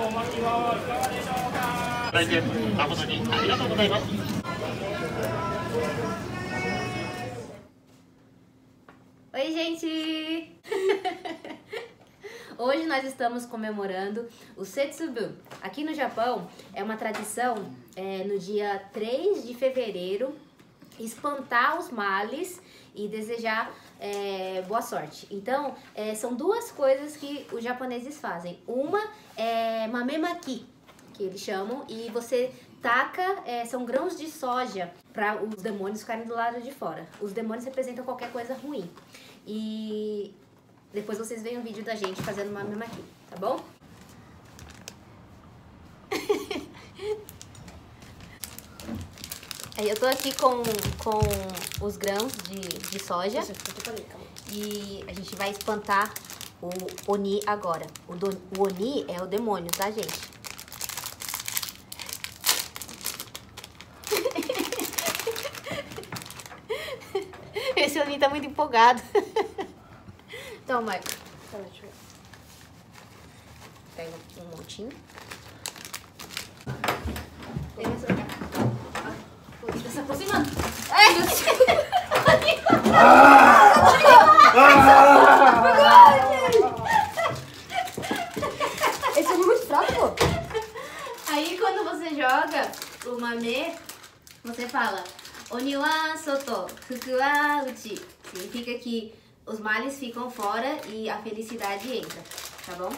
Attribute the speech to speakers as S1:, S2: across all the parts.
S1: Oi, gente! Hoje nós estamos comemorando o Setsubu. Aqui no Japão é uma tradição no dia 3 de fevereiro espantar os males e desejar boa sorte. Então, são duas coisas que os japoneses fazem. Uma é mamemaki, que eles chamam, e você taca, são grãos de soja para os demônios ficarem do lado de fora. Os demônios representam qualquer coisa ruim. E depois vocês veem um vídeo da gente fazendo mamemaki, tá bom? Eu tô aqui com os grãos de soja e a gente vai espantar o Oni agora. O Oni é o demônio, tá, gente? Esse Oni tá muito empolgado. Então, Marco. Pega um montinho. Tá se aproximando. Ai, meu Deus.
S2: Esse é muito fraco, pô.
S1: Aí, quando você joga o mame, você fala Oni wa soto, fuku wa uchi. Significa que os males ficam fora e a felicidade entra, tá bom?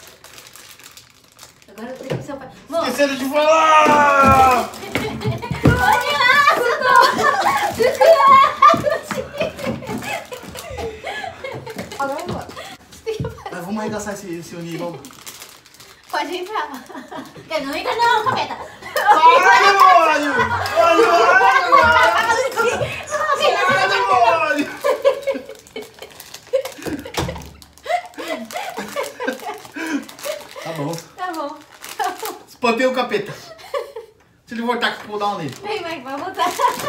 S1: Agora eu tenho que seu pai.
S3: Esqueceram de falar!
S1: Oni wa soto, fuku wa uchi.
S2: Agora eu vou.
S3: Vamos arregaçar esse Oni, vamos.
S1: Pode entrar. Não entra não, capeta.
S3: Sai, demônio! Sai, demônio! Tá bom.
S1: Tá bom.
S3: Espantei o capeta. Se ele voltar, que eu vou dar um nele.
S1: Vem, Mike, vai voltar.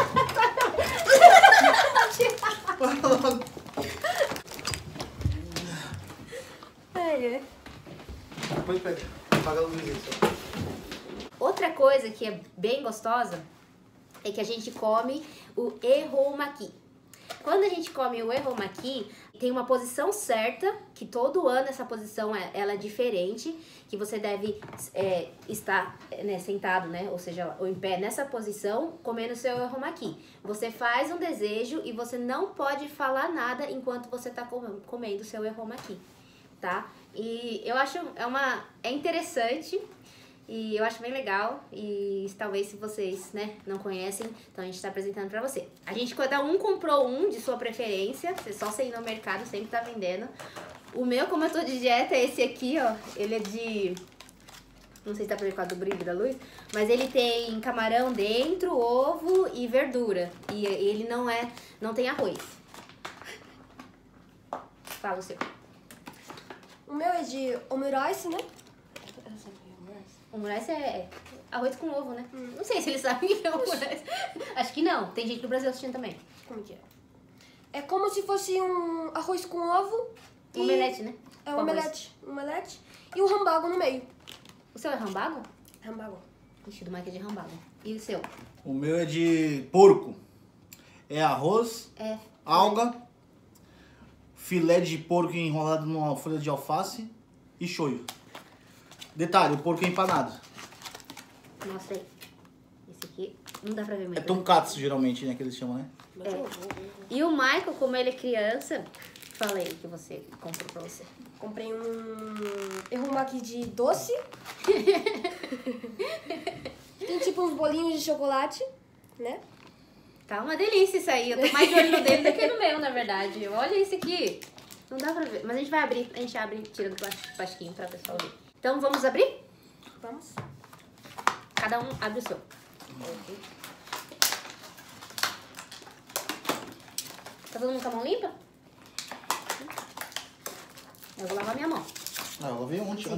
S3: Depois pega. Apaga a luz aí, só.
S1: Outra coisa que é bem gostosa é que a gente come o eromaki. Quando a gente come o eromaki, tem uma posição certa, que todo ano essa posição ela é diferente, que você deve estar sentado, né? Ou seja, ou em pé nessa posição, comendo o seu eromaki. Você faz um desejo e você não pode falar nada enquanto você está comendo o seu eromaki, tá? E eu acho é interessante. E eu acho bem legal, e talvez se vocês, não conhecem, então a gente tá apresentando pra você. Cada um comprou um de sua preferência, você só ir no mercado, sempre tá vendendo. O meu, como eu tô de dieta, é esse aqui, ó, ele é de... Não sei se tá por causa do brilho da luz, mas ele tem camarão dentro, ovo e verdura. E ele não tem arroz. Fala o seu.
S2: O meu é de omurice, né?
S1: Omurice é arroz com ovo, né? Não sei se eles sabem o que é omurice. Acho que não. Tem gente no Brasil assistindo também.
S2: Como que é? É como se fosse um arroz com ovo.
S1: Um omelete, né?
S2: É
S1: Com
S2: um omelete. Um omelete. E um rambago no meio.
S1: O seu é rambago?
S2: Rambago.
S1: Ixi, do Mike é de rambago. E o seu?
S3: O meu é de porco. É arroz, alga, filé de porco enrolado numa folha de alface e shoyu. Detalhe, o porco é empanado.
S1: Mostra aí. Esse aqui não dá pra ver muito.
S3: É tonkatsu, geralmente, né, que eles chamam, né?
S1: E o Michael, como ele é criança, fala aí que você comprou pra você.
S2: Comprei um eromaki de doce. Tem tipo uns bolinhos de chocolate, né?
S1: Tá uma delícia isso aí. Eu tô mais de olho no dele do que no meu, na verdade. Olha isso aqui. Não dá pra ver. Mas a gente vai abrir. A gente abre e tira do plastiquinho pra pessoal ver. Então, vamos abrir?
S2: Vamos.
S1: Cada um abre o seu. Tá todo mundo com a mão limpa? Eu vou lavar minha mão.
S3: Ah, eu lavei ontem.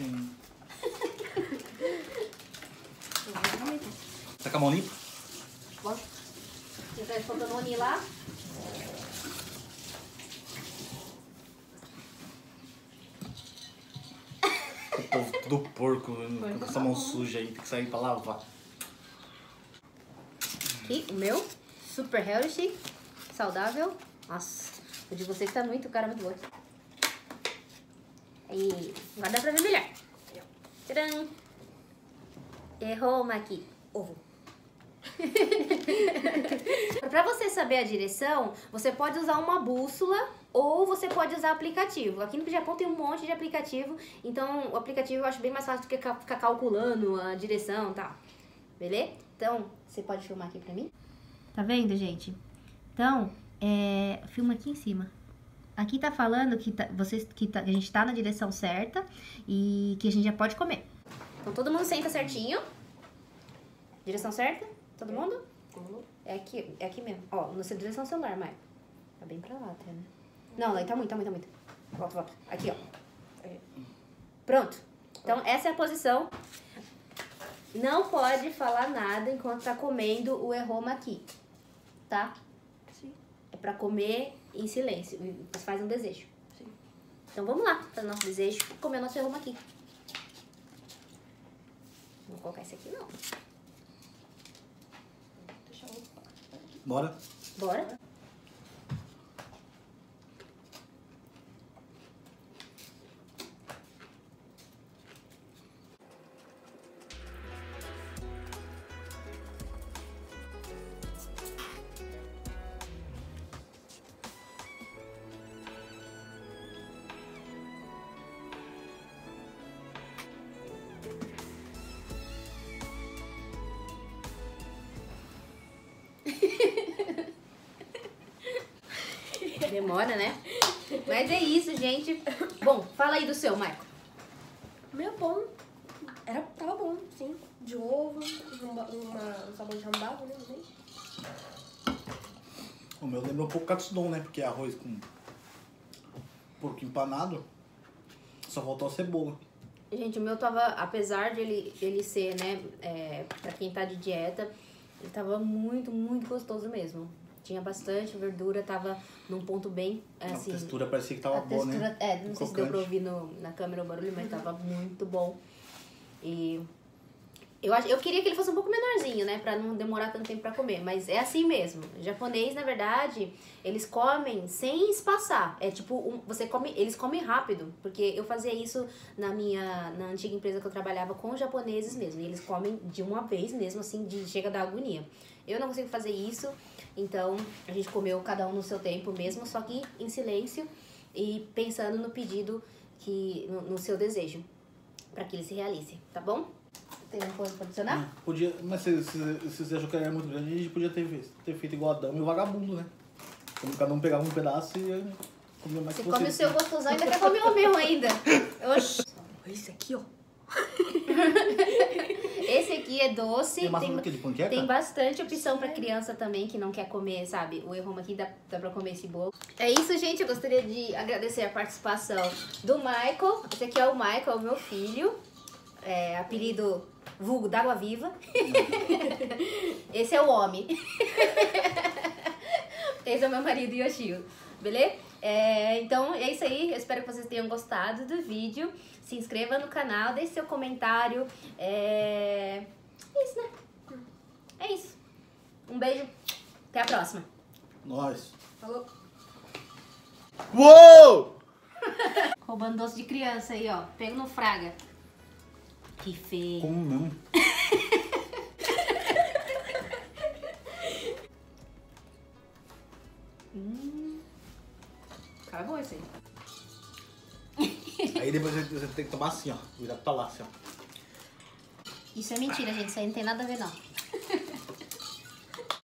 S3: Tá com a mão limpa?
S1: Lógico. Você tá escutando o Oni lá?
S3: O povo tudo porco, com essa mão suja aí, tem que sair pra lavar.
S1: Aqui, o meu, super healthy, saudável. Nossa, o de vocês tá muito, cara, muito bom. Aí, agora dá pra ver melhor. Tcharam! Errou, Maqui. Ovo. Pra você saber a direção, você pode usar uma bússola ou você pode usar aplicativo. Aqui no Japão tem um monte de aplicativo, então o aplicativo eu acho bem mais fácil do que ficar calculando a direção e tal. Beleza? Então, você pode filmar aqui pra mim? Tá vendo, gente? Então, filma aqui em cima. Aqui tá falando que, a gente tá na direção certa e que a gente já pode comer. Então todo mundo senta certinho. Direção certa? Todo mundo? É aqui mesmo. Ó, na direção celular, Maio. Tá bem pra lá até, né? Não, aí tá muito. Volta. Aqui, ó. Pronto. Então essa é a posição. Não pode falar nada enquanto tá comendo o erromaki, tá?
S2: Sim.
S1: É pra comer em silêncio. Você faz um desejo.
S2: Sim.
S1: Então vamos lá, para o nosso desejo, comer o nosso erromaki. Não vou colocar esse aqui, não.
S2: Deixa eu...
S3: Bora?
S1: Bora? Demora, né? Mas é isso, gente. Bom, fala aí do seu, Michael.
S2: O meu bom. Tava bom, sim. De ovo, um sabor de rambago, né?
S3: O meu lembra um pouco katsudon, né? Porque é arroz com porco empanado. Só faltou a cebola.
S1: Gente, o meu tava, apesar de ele ser, né, pra quem tá de dieta, ele tava muito gostoso mesmo. Tinha bastante verdura, tava num ponto bem, assim...
S3: A textura parecia que tava boa, né?
S1: Não sei se deu pra ouvir na câmera o barulho, mas tava muito bom. E eu queria que ele fosse um pouco menorzinho, né? Pra não demorar tanto tempo pra comer. Mas é assim mesmo. O japonês, na verdade, eles comem sem espaçar. É tipo, eles comem rápido. Porque eu fazia isso na antiga empresa que eu trabalhava com os japoneses mesmo. E eles comem de uma vez mesmo, assim, chega da agonia. Eu não consigo fazer isso. Então, a gente comeu cada um no seu tempo mesmo, só que em silêncio e pensando no pedido, no seu desejo, pra que ele se realize, tá bom? Tem alguma coisa pra adicionar?
S3: Podia, mas se você achou que era muito grande, a gente podia ter feito igual Adão e o vagabundo, né? Como cada um pegava um pedaço e comia mais que
S1: você. Você come o seu gostosão e ainda quer comer o meu ainda. Oxi.
S2: Esse aqui, ó.
S1: Esse aqui é doce,
S3: tem
S1: bastante opção pra criança também que não quer comer, sabe? O erromaki dá pra comer esse bolo. É isso, gente. Eu gostaria de agradecer a participação do Michael. Esse aqui é o Michael, meu filho. Apelido vulgo d'água viva. Esse é o homem. Esse é o meu marido, Yoshio. Beleza? Então é isso aí. Eu espero que vocês tenham gostado do vídeo. Se inscreva no canal, deixe seu comentário. É isso, né? É isso. Um beijo. Até a próxima.
S3: Nós.
S2: Falou.
S3: Uou!
S1: Roubando doce de criança aí, ó. Pego no fraga. Que feio.
S3: Como não?
S1: Cara, bom esse aí.
S3: Aí depois você tem que tomar assim, ó. Virar pra lá, assim, ó.
S1: Isso é mentira, gente. Isso aí não tem nada a ver, não.